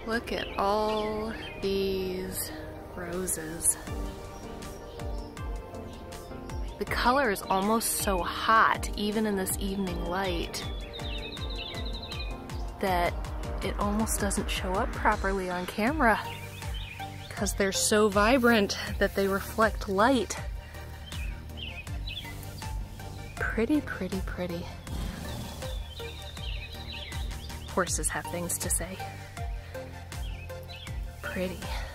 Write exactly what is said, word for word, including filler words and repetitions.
Look at all these roses. The color is almost so hot, even in this evening light, that it almost doesn't show up properly on camera because they're so vibrant that they reflect light. Pretty, pretty, pretty. Horses have things to say. Pretty.